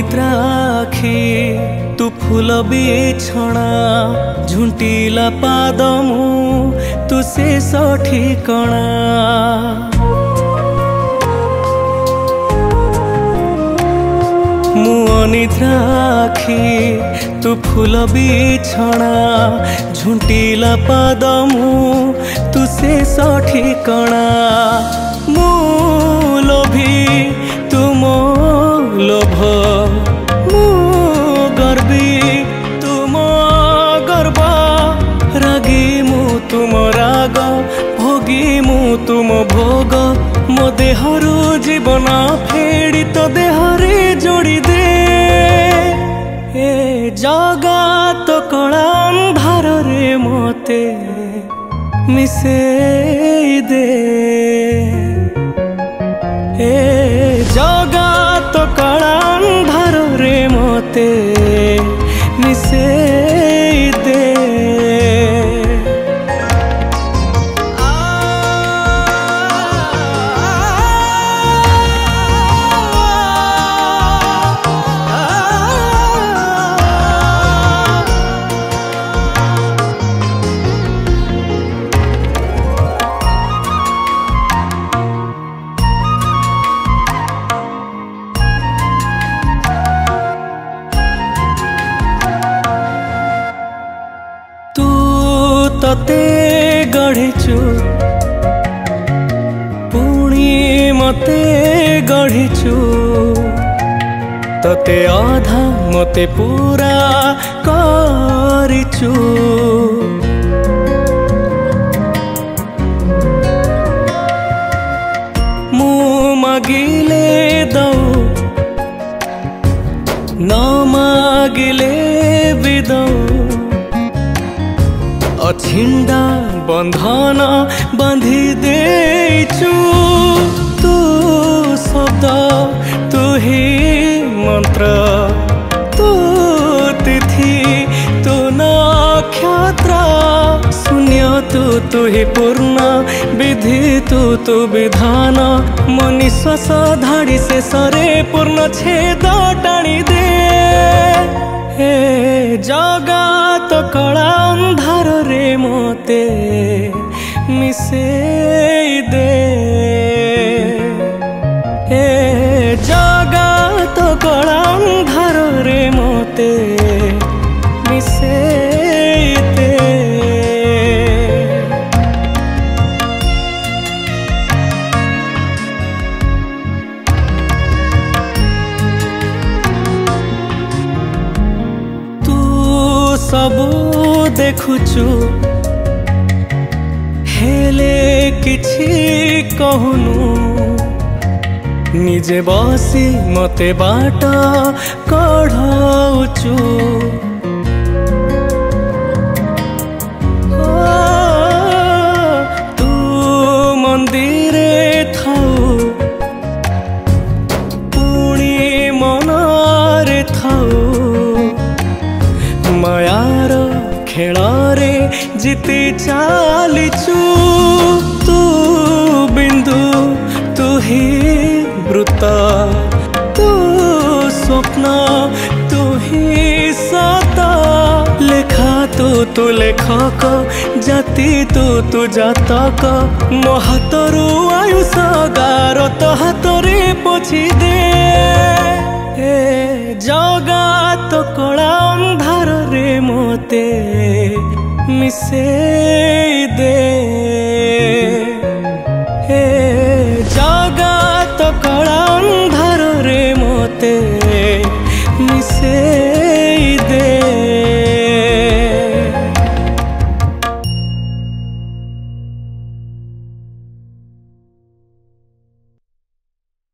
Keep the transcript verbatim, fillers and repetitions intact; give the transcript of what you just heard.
अनिद्रा आखि तू फूल बिछଣା झुंटिला पाद मु तू शेष ठिकଣା मु अनिद्रा आखि तू फूल बिछଣା झुंटिला पाद मु तू शेष ठिकଣା मु लोभी तुम लोभ मु गर्वी तुम गर्व रागी मु तुम राग भोगी मु तुम भोग मो देहरु जीवन फेड़ी तो देहरे जोड़ी दे ए जगा तो कला अंधार रे मते मिसे दे ए जगा तो कला अंधार रे मते मिसे दे तते गढ़िचु पुणी मते गढ़िचु तते आधा मते पूरा करिचु मु मागिले दऊ न मागिले भी दऊ अछिंडा बंधन बांधी देचु तू शब्द तू ही मंत्र तू तिथि तू नक्षत्र शून्य तू तू ही पूर्ण विधि तू तू विधान मो निश्वास धाड़ी से सरे पूर्ण छेद टाणी दे हे जगा तो कला अंधार रे मते मिसे दे हे जगा तो कला अंधार रे मते मिसे दे सबू देखुचु हेले किछि कहूनु निजे बसी मते बाट कढ़ाउचु तू मंदिरे थाउ पुणी मनरे थाउ मायार खेलारे जीति चालिचु तू बिंदु तू ही वृत्त तू स्वप्न तू ही सत लेखा तू तू लेखक जाति तू तू जातक मो हाथरू आयुष गार तो हाथरे पोछि दे ए जगा तो कला अंधार रे मते मिसे दे।